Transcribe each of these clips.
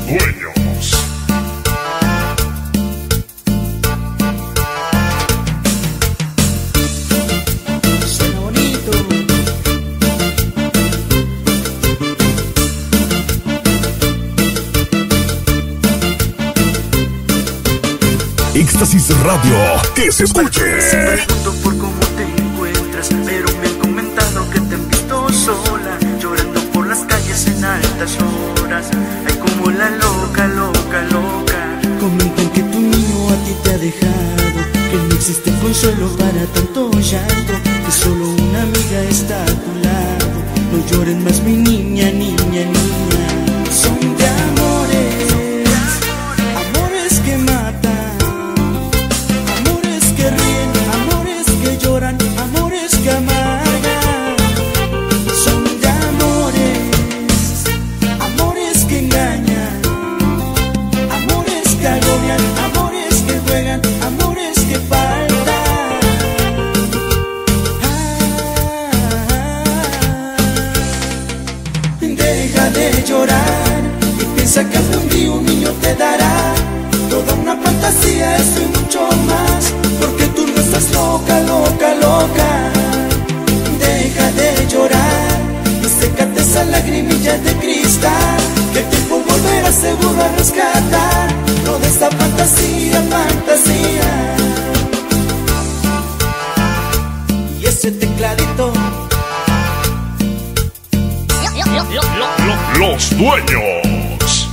dueños. Suena bonito. Éxtasis Radio, que se escuche. Se pregunto por cómo te encuentras, pero me han comentado que te han visto sola, llorando por las calles en altas horas. Ay, como la loca, loca, loca. Comentan que tu niño a ti te ha dejado, que no existe consuelo para tanto llanto, que solo una amiga está a tu lado. No llores más, mi niña, niña, niña. Son de amores, amores que matan, amores que ríen, amores que lloran, amores que amargan. Son de amores, amores que engañan, amores que agobian, amores que juegan, amores que faltan. Deja de llorar y piensa que algún día un niño te dará toda una fantasía, eso y mucho más, porque tú no estás loca, loca, loca. Deja de llorar y sécate esa lagrimilla de cristal, que el tiempo volverá seguro a rescatar toda esta fantasía, fantasía. Y ese tecladito. Los dueños.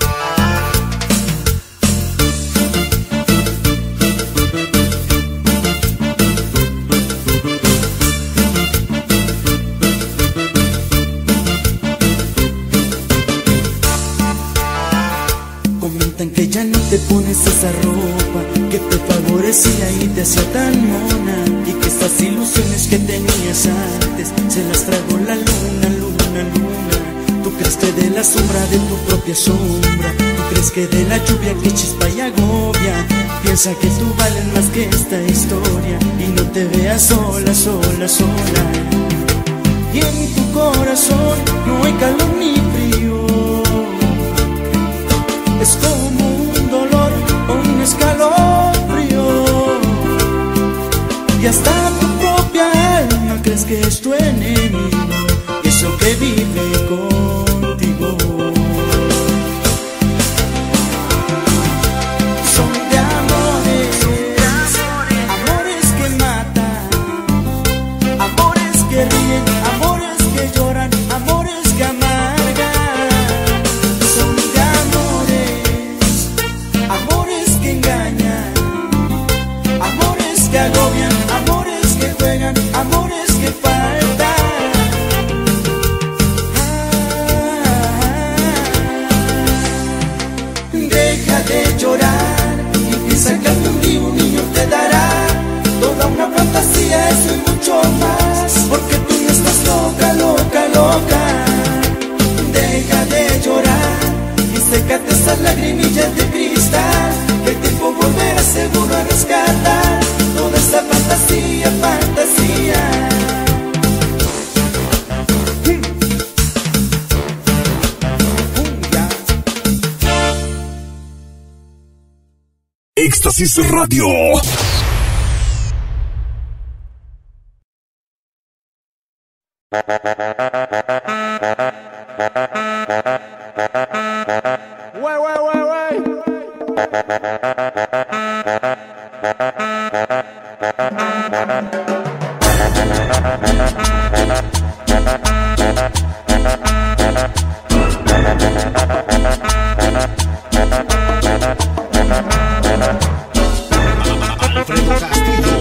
Comentan que ya no te pones esa ropa que te favorecía y te hacía tan mona, y que estas ilusiones que tenías antes se las tragó la luna, luna, luna. Tú crees que de la sombra de tu propia sombra, tú crees que de la lluvia que chispa y agobia, piensa que tú vales más que esta historia y no te veas sola, sola, sola. Y en tu corazón no hay calor ni frío, es como un dolor o un escalofrío, y hasta tu propia alma crees que es tu enemigo, y eso que vive contigo. Son de amores, amores que matan, amores que ríen, amores que lloran, amores que amargan. Son de amores, amores que engañan, amores que agobian, amores que juegan, amores que faltan. Deja de llorar y piensa que algún día un niño te dará toda una fantasía, eso y mucho más, porque tú no estás loca, loca, loca. Deja de llorar y sécate esas lagrimillas de cristal, que el tiempo volverá seguro a rescatar toda esa fantasía, fantasía. Éxtasis Radio. Alfredo Castillo.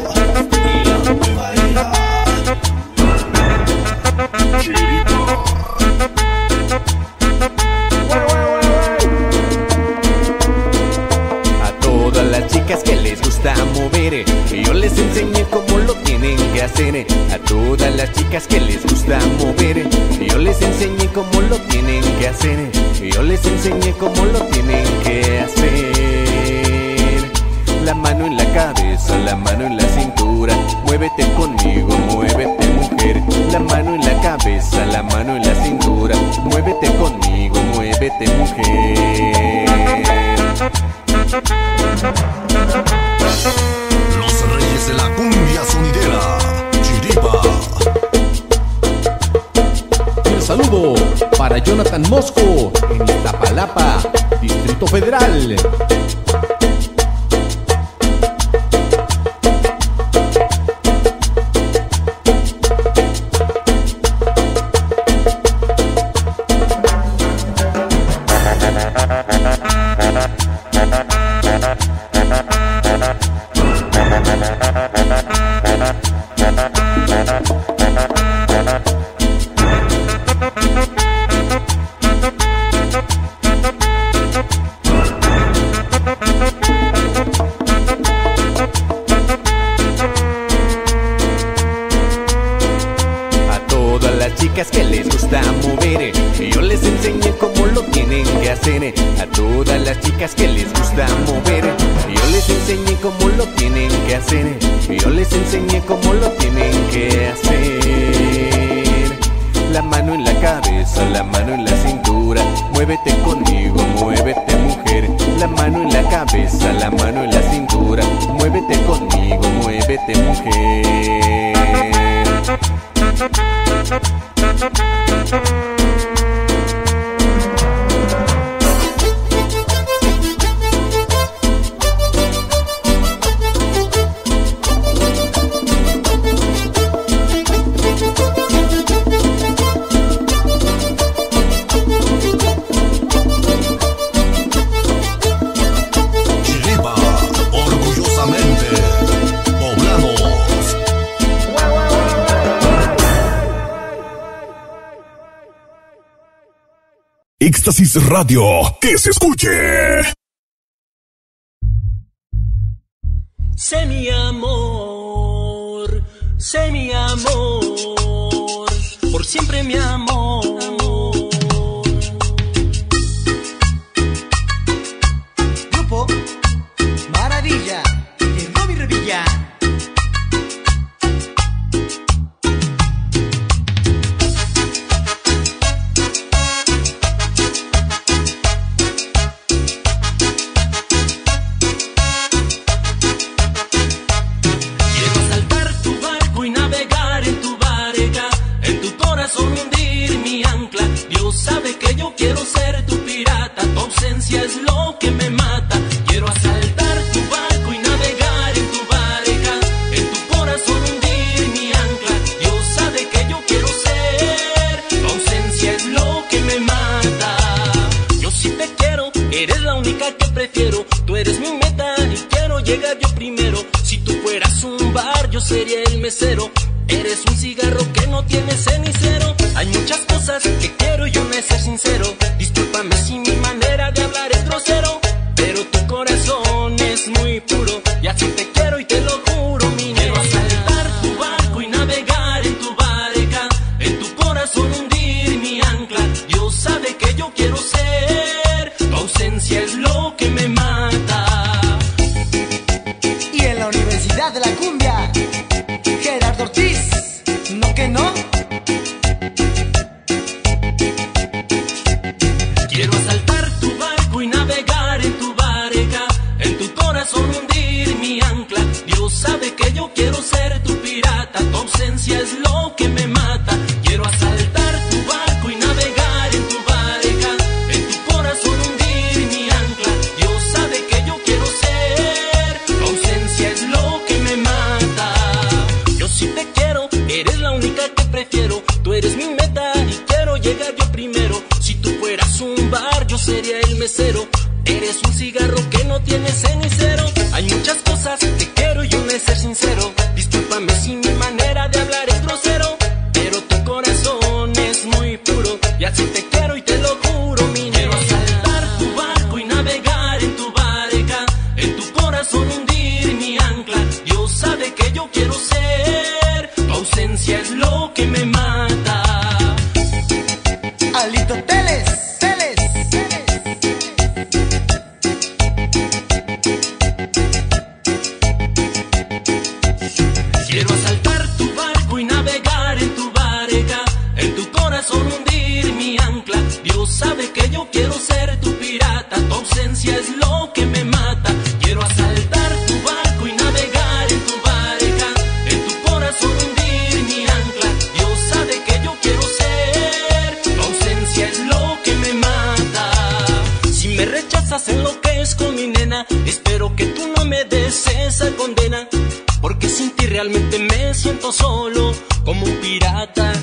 A todas las chicas que les gusta mover, yo les enseñé cómo lo tienen que hacer. A todas las chicas que les gusta mover, yo les enseñé cómo lo tienen que hacer. Yo les enseñé cómo lo tienen que hacer. La mano en la cabeza, la mano en la cintura, muévete conmigo, muévete mujer. La mano en la cabeza, la mano en la cintura, muévete conmigo, muévete mujer. Mosco, en Iztapalapa, Distrito Federal. Que les gusta mover, yo les enseñé cómo lo tienen que hacer. A todas las chicas que les gusta mover, yo les enseñé cómo lo tienen que hacer. Yo les enseñé cómo lo tienen que hacer. La mano en la cabeza, la mano en la cintura, muévete conmigo, muévete mujer. La mano en la cabeza, la mano en la cintura, muévete conmigo, muévete mujer. Chiripa, orgullosamente poblanos. Éxtasis Radio, que se escuche. Sé mi amor, por siempre mi amor. Grupo Maravilla, llegó mi revilla. Sabe que yo quiero ser tu pirata, tu ausencia es lo que me mata. Quiero asaltar tu barco y navegar en tu barca, en tu corazón hundir mi ancla. Dios sabe que yo quiero ser, tu ausencia es lo que me mata. Yo sí te quiero, eres la única que prefiero. Tú eres mi meta y quiero llegar yo primero. Si tú fueras un bar, yo sería el mesero. Eres un cigarro que no tiene cenicero. Hay muchas cosas que quiero y yo no ser sincero. Discúlpame si mi manera de hablar es grosero, pero tu corazón es muy puro y así te quiero y te lo juro, mi nena. Quiero asaltar tu barco y navegar en tu barca, en tu corazón hundir mi ancla. Dios sabe que yo quiero ser, tu ausencia es lo que me mata. Y en la Universidad de la Cumbia, Gerardo Ortiz, no que no. Quiero asaltar tu barco y navegar en tu barca, en tu corazón hundir mi ancla. Dios sabe que yo quiero ser tu pirata, tu ausencia es lo que me mata. Quiero asaltar tu barco y navegar en tu barca, en tu corazón hundir mi ancla. Dios sabe que yo quiero ser, tu ausencia es lo que me mata. Yo sí te quiero, eres la única que prefiero. Tú eres mi meta y quiero llegar yo primero. Si tú fueras un bar, yo sería el mesero. Eres un cigarro que no tiene cenicero. Hay muchas cosas que quiero y yo no ser sincero. Discúlpame si mi manera de hablar es grosero, pero tu corazón es muy puro y así te quiero y te lo juro, mi nena. Quiero asaltar tu barco y navegar en tu barca, en tu corazón hundir mi ancla. Dios sabe que yo quiero ser, tu ausencia es lo que me mata. Alito Teles. Quiero asaltar tu barco y navegar en tu barca, en tu corazón hundir mi ancla. Dios sabe que yo quiero ser tu pirata, tu ausencia es lo que me mata. Quiero asaltar tu barco y navegar en tu barca, en tu corazón hundir mi ancla. Dios sabe que yo quiero ser, tu ausencia es lo que me besas, enloquezco mi nena. Espero que tú no me des esa condena, porque sin ti realmente me siento solo como un pirata